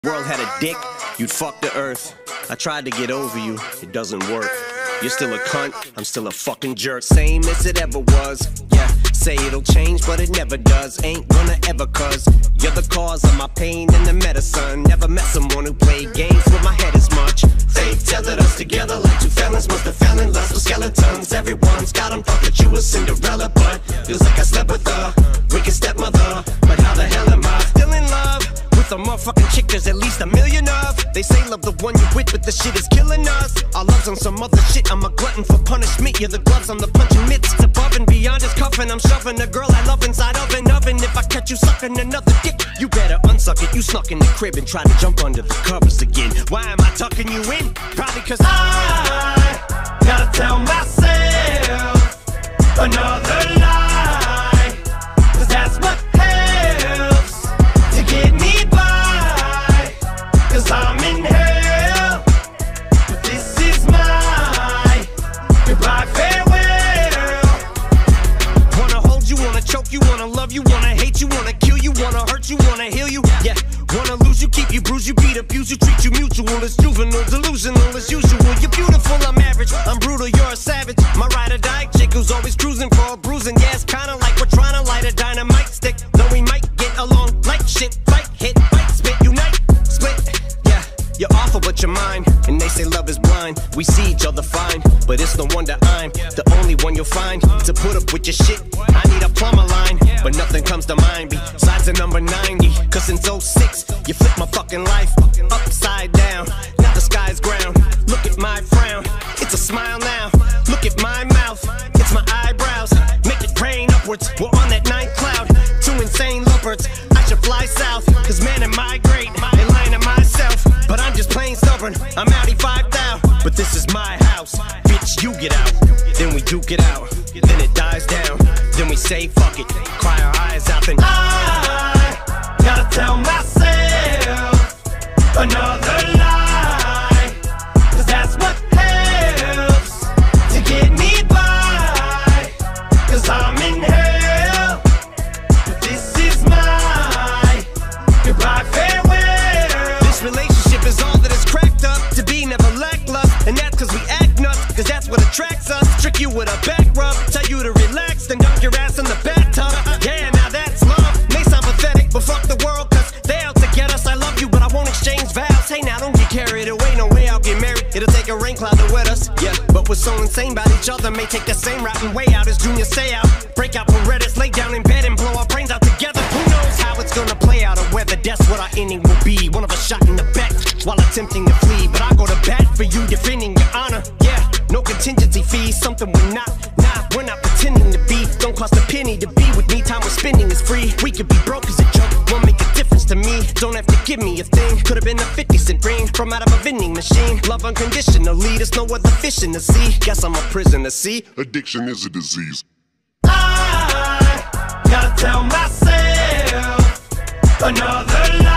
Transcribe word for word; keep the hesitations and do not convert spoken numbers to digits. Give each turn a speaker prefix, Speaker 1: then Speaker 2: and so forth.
Speaker 1: World had a dick, you'd fuck the earth. I tried to get over you, it doesn't work. You're still a cunt, I'm still a fucking jerk. Same as it ever was, yeah. Say it'll change, but it never does. Ain't gonna ever, cause you're the cause of my pain and the medicine. Never met someone who played games with my head as much. Fate tethered us together like two felons must have fell in lust with skeletons. Everyone's got them, thought that you were Cinderella, but feels like I slept with a wicked stepmother. But how the hell am I still in love with a motherfucking chick there's at least a million of? They say love the one you with, but the shit is killing us. Our love's on some other shit, I'm a glutton for punishment. You're the gloves on the punching mitts. It's above and beyond his cuffing. I'm shoving a girl I love inside of an oven. If I catch you sucking another dick, you better unsuck it. You snuck in the crib and tried to jump under the covers again. Why am I tucking you in? Probably cause I gotta tell myself another lie, cause that's what helps to get me by. Cause I'm in hell, but this is my goodbye farewell. Wanna hold you, wanna choke you, wanna love you, wanna hate you, wanna kill you, wanna hurt you, wanna heal you, yeah. Wanna lose you, keep you, bruise you, beat, abuse you, treat you mutual. It's juvenile, delusional as usual. You're beautiful, I'm average, I'm brutal, you're a savage. My ride or die chick who's always cruising for a bruising. Yeah, it's kinda like we're trying to light a dynamite stick. Though we might get along like shit. Fight, hit, bite, spit, unite, split. Yeah, you're awful but you're mine. And they say love is blind. We see each other fine, but it's no wonder I'm the only one you'll find to put up with your shit. I need a plumber line, but nothing comes to mind besides a number ninety. Cause since oh six, you flipped my fucking life upside down. Now the sky's ground. Look at my frown, it's a smile now. Look at my mouth, it's my eyebrows. Make it rain upwards, we're on that ninth cloud. Two insane lovebirds, I should fly south. Cause man, am I great, and lying to myself. But I'm just plain stubborn, I'm outie five thou. But this is my house, bitch, you get out. Then we duke it out, then it dies down. Then we say fuck it, cry our eyes out. Then I gotta tell myself another lie, cause that's what helps to get me by. Cause I'm in hell, but this is my goodbye farewell. This relationship is all that it's cracked up to be, never lackluster. And that's cause we act nuts, cause that's what attracts us. Trick you with a back rub, tell you to relax, then dunk your ass in the bathtub. Yeah, now that's love. May sound pathetic, but fuck the world, cause they out to get us. I love you, but I won't exchange vows. Hey now, don't get carried away, no way I'll get married. It'll take a rain cloud to wet us, yeah. But we're so insane about each other, may take the same route and way out as Junior say out. Break out Paredes, lay down in bed and blow our brains out together. Who knows how it's gonna play out or whether that's what our ending will be. One of us shot in the back while attempting to flee. But I go to bat for you, defending your honor, yeah. No contingency fees, something we're not. Nah, we're not pretending to be. Don't cost a penny to be with me, time we're spending is free. We could be broke as a joke, won't make a difference to me. Don't have to give me a thing, could've been a fifty cent ring from out of a vending machine. Love unconditionally, there's no other fish in the sea. Guess I'm a prisoner, see?
Speaker 2: Addiction is a disease.
Speaker 1: I gotta tell myself another lie.